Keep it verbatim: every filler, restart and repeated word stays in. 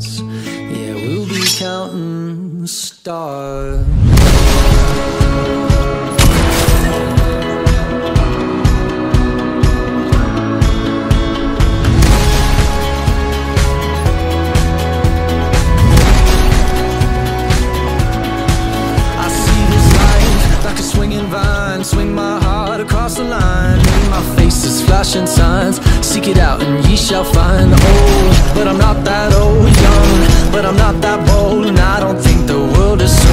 dance. Yeah, we'll be counting stars. Swing my heart across the line. In my face is flashing signs. Seek it out and ye shall find. Old, but I'm not that old. Young, but I'm not that bold. And I don't think the world is so